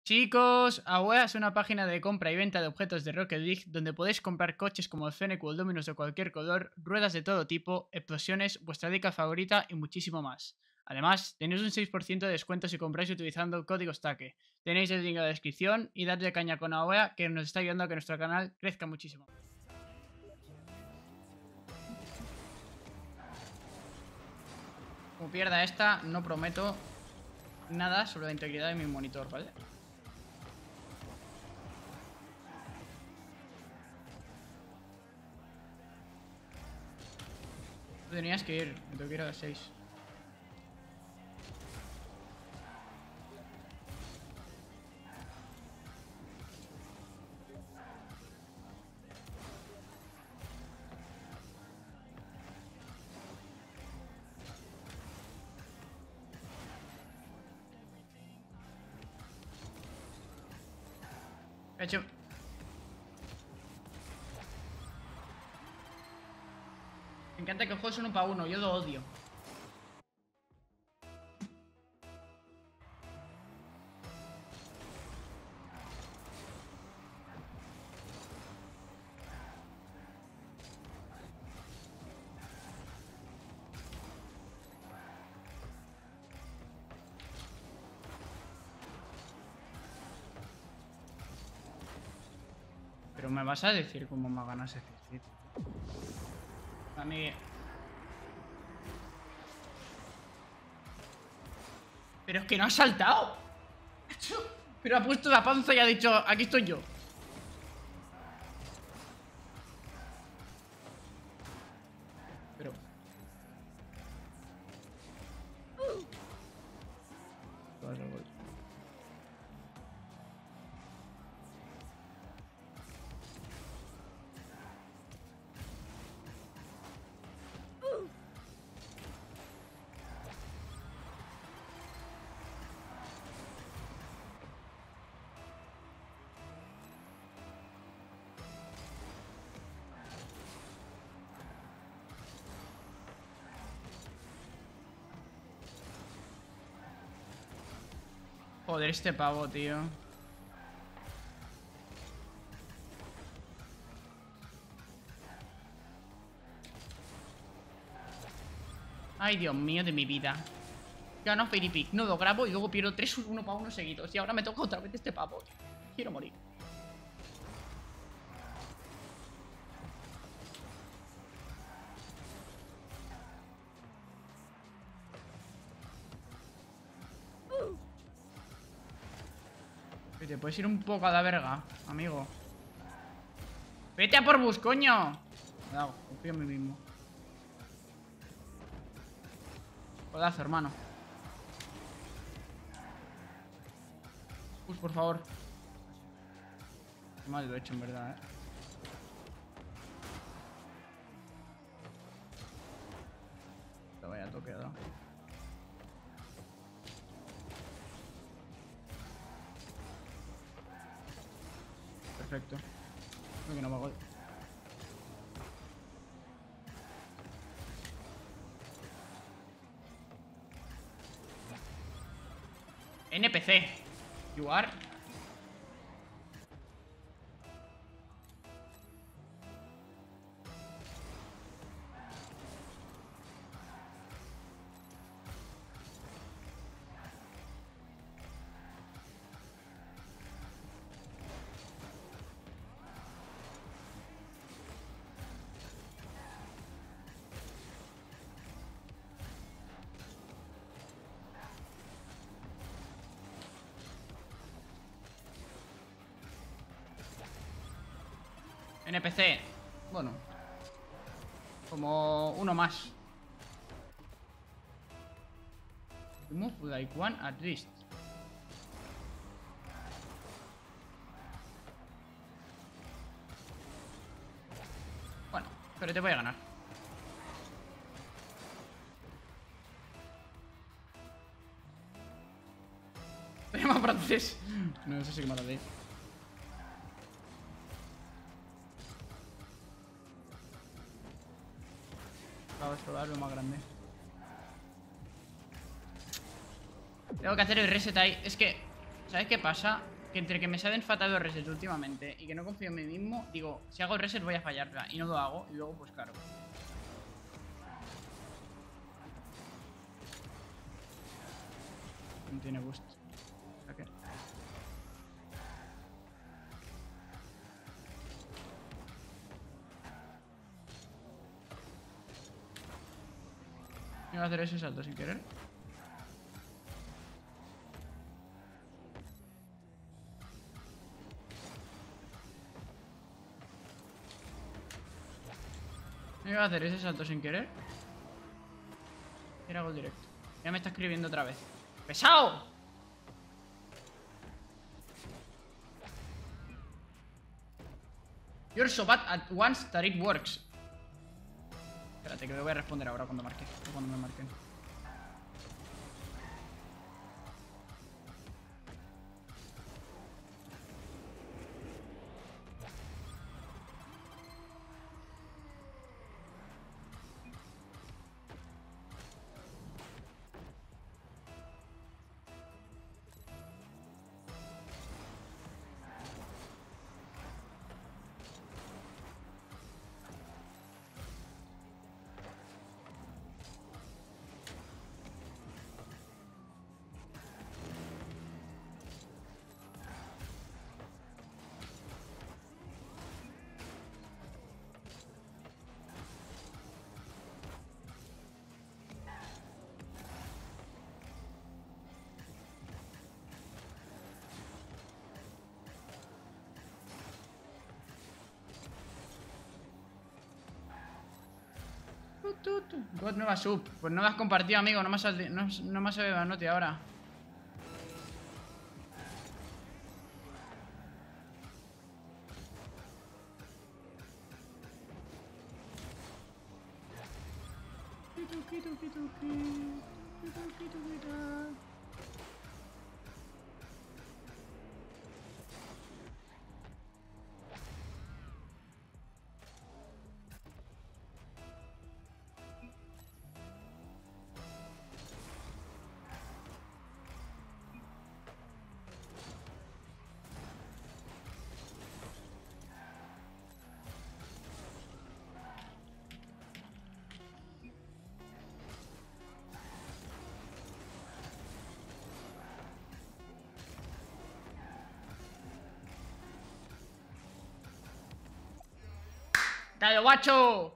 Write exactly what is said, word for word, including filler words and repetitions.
Chicos, Awea es una página de compra y venta de objetos de Rocket League donde podéis comprar coches como el Fennec o el Dominus de cualquier color, ruedas de todo tipo, explosiones, vuestra dica favorita y muchísimo más. Además, tenéis un seis por ciento de descuento si compráis utilizando el código STACKE. Tenéis el link en la descripción y dadle caña con Awea que nos está ayudando a que nuestro canal crezca muchísimo. Como pierda esta, no prometo nada sobre la integridad de mi monitor, ¿vale? Tú tenías que ir, me tengo que ir a las seis. He hecho... Me encanta que el juego es uno para uno, yo lo odio. Pero me vas a decir cómo me ganas ese sitio. A mí... Pero es que no ha saltado. Pero ha puesto la panza y ha dicho, aquí estoy yo. Pero... Joder, este pavo, tío. Ay, Dios mío de mi vida. Gano Fairy Peak, no lo grabo y luego pierdo tres uno para uno seguidos. Y ahora me toca otra vez este pavo. Quiero morir. Te puedes ir un poco a la verga, amigo. ¡Vete a por bus, coño! Cuidado, confío en mí mismo. Jodazo, hermano. Bus, por favor. Qué mal lo he hecho, en verdad, eh. Te vaya toqueado. Perfecto. Creo que no va a gol. N P C. You are. N P C. Bueno. Como uno más. Move like one at least. Bueno, pero te voy a ganar. Se llama francés. No, eso sí que me lo leí. Acabo de explorar lo más grande. Tengo que hacer el reset ahí. Es que ¿Sabes qué pasa? Que entre que me salen fatal los resets últimamente y que no confío en mí mismo, digo, si hago el reset voy a fallarla. Y no lo hago. Y luego, pues claro. No tiene gusto. ¿Qué? Iba a hacer ese salto sin querer. Iba a hacer ese salto sin querer. Era gol directo. Ya me está escribiendo otra vez. ¡Pesado! You're so bad at once that it works. Espérate, que me voy a responder ahora cuando marque. Cuando me marquen. God, nueva sub. Pues no la has compartido, amigo. No me has, no, no me has salido la noti ahora. ¡Dale, guacho!